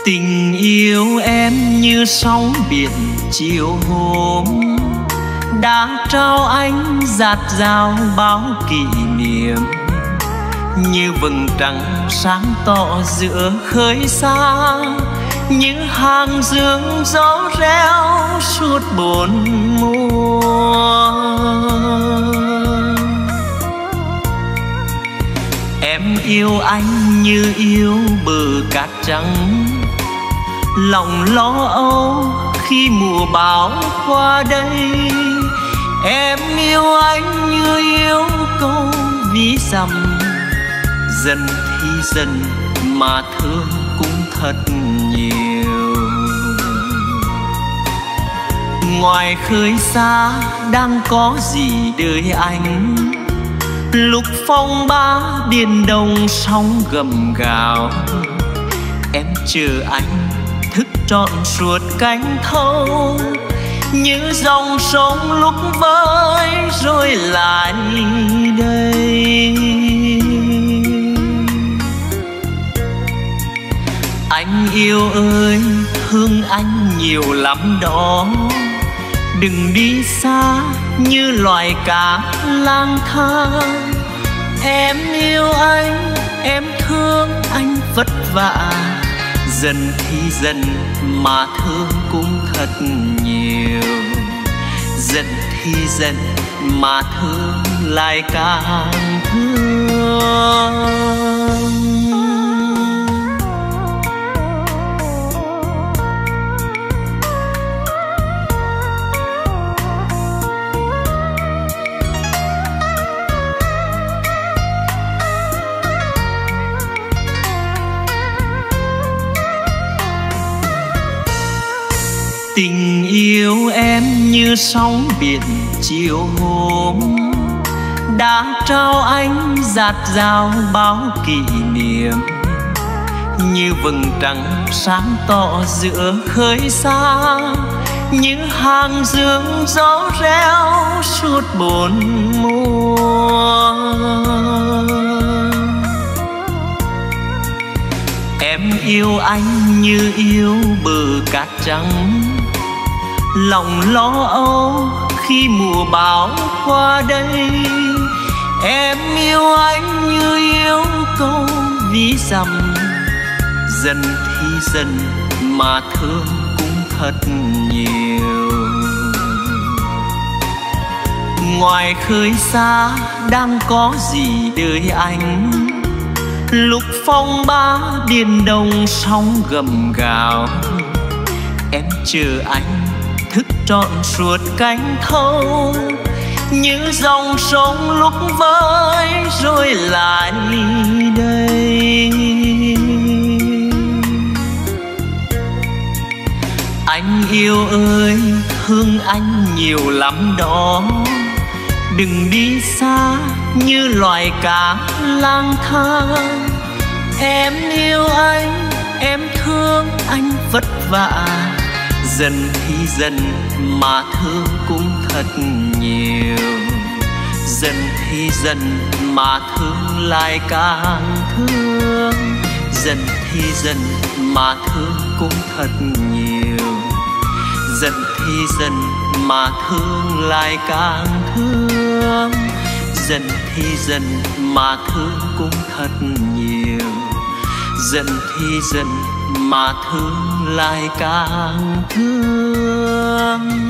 Tình yêu em như sóng biển chiều hôm, đã trao anh dạt dào bao kỷ niệm. Như vầng trăng sáng tỏ giữa khơi xa, như hàng dương gió reo suốt bốn mùa. Em yêu anh như yêu bờ cát trắng, lòng lo âu khi mùa bão qua đây. Em yêu anh như yêu câu ví dặm, dần thì dần mà thương cũng thật nhiều. Ngoài khơi xa đang có gì đợi anh, lúc phong ba biển đông sóng gầm gào. Em chờ anh thức trọn suốt cánh thâu, như dòng sông lúc vơi rồi lại đây. Anh yêu ơi, thương anh nhiều lắm đó. Đừng đi xa như loài cá lang thang. Em yêu anh, em thương anh vất vả, dần thì dần mà thương cũng thật nhiều. Dần thì dần mà thương lại càng thương. Tình yêu em như sóng biển chiều hôm, đã trao anh dạt dào bao kỷ niệm. Như vầng trăng sáng tỏ giữa khơi xa, như hàng dương gió reo suốt bốn mùa. Em yêu anh như yêu bờ cát trắng, lòng lo âu khi mùa bão qua đây. Em yêu anh như yêu câu ví dặm, dần thì dần mà thương cũng thật nhiều. Ngoài khơi xa đang có gì đợi anh, lúc phong ba biển đông sóng gầm gào. Em chờ anh thức trọn suốt cánh thâu, như dòng sông lúc vơi rồi lại đây. Anh yêu ơi, thương anh nhiều lắm đó. Đừng đi xa như loài cá lang thang. Em yêu anh, em thương anh vất vả, dần thì dần mà thương cũng thật nhiều. Dần thì dần mà thương lại càng thương. Dần thì dần mà thương cũng thật nhiều. Dần thì dần mà thương lại càng thương. Dần thì dần mà thương cũng thật nhiều. Dần thì dần mà thương lại càng thương.